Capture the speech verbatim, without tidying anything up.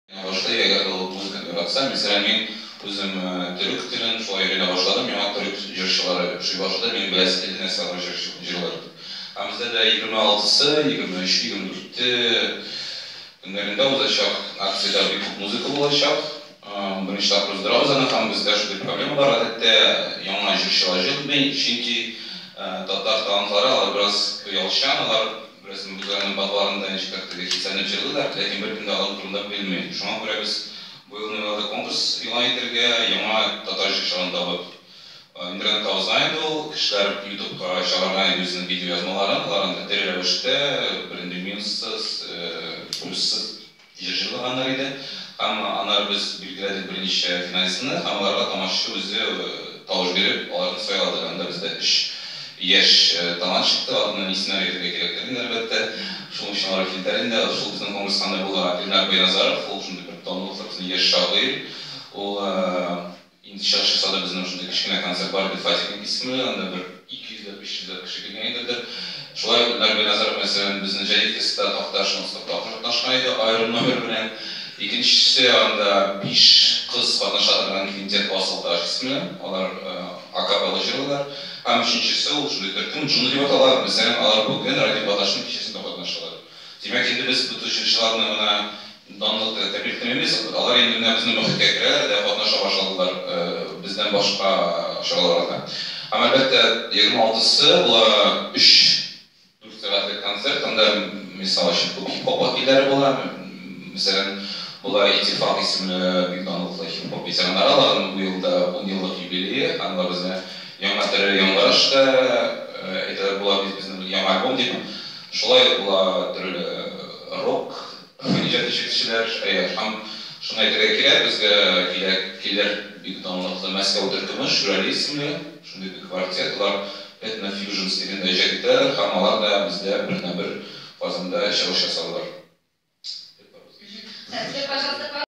Başta eğer o müzikani öğretsem, mesela men özüm Türk tilini şolay öğrene başladım. Meni Türk jырчылары üşüy başladı. Men bilesiz elden sağlar jырчылар. Ama bizde de yigirme altısı, yigirme üç, yigirme dörtte günlerinde olacak aksiyada bir müzik olacak. Birinci taprızdır ağzına ham bizde şu problem var. Adette yana jырчылар jilmeyi. Çünkü Tatar talantlары алар biraz kıyalışan, алар biraz müziklerin bağlarında nişkakta geçisenler jırdılar. Lakin bir günde alın turunda bilmeyin. Şu an göre biz bu yıl növelde konkurs ilan etirge, yana Tatar jырчыларын табып интернет табызайын ул, кешеләр YouTube'га чыгарган үзенең видео язмаларын, аларны тәре рәвештә беренче минуссыз, плюссыз җырлаганнар иде. Һәм аннары без билгеләдек берничә финалистны, һәм аларга тамашачы үзе тавыш биреп, аларны сайладык. Анда бездә өч яшь талант чыкты, аларның исемнәре әйтергә кирәктер, әлбәттә. Шуның өчен алар килдер инде. Шул безнең конкурста була Илнар Байназаров, ул шундый бер танылыклы яшь шагыйрь. Ул İndi çalışırsa da bizim şurada kiçkine konser var, bir Fatih'in ismi, anda bir iki yüz beş yüz kişi gelgendir. Şolay Ilnar Baynazarov mesela bizim Jadit'te Toxtaş'ın Toxtaş'ın taşkaydı, ayrı numar bilen. İkincisi anda beş kız katnaşadırgan Quintet Asıltaş ismi, onlar akapella jırlar. Hem üçüncüsü ol şurada Türk'ün Cunu diye atalar, mesela alar bugün Radyo Bataş'ın kişisinde katnaşırlar. Demek ki biz bu jırçılarını ona danlıkta tebrik etmemiz, alар енді біздің мұхитке кірер, қатнаша başladılar bizden başka şarkılarda. Ama elbette yigirme altısı bu üç dört saatlik konser, onda mesela şimdi hip-hop vakilleri var. Mesela bu İttifak isimli bir danlıklı hip-hop veteranlar alalım. Bu yılda on yıllık jubileyi, onlar bize yan materi, yan varışta, etler bu bizim yan albüm deyip. Şolay bu türlü rock, icat işçiler, hem şuna aytırga kирәк, bizga kilər бик танылыклы Мәскәү төркеме, Шүрәли исемле, шундый бер квартет, алар Ethno Fusion стилендә иҗат һәм алар да бездә бернә-бер фазында чыгыш ясаулар.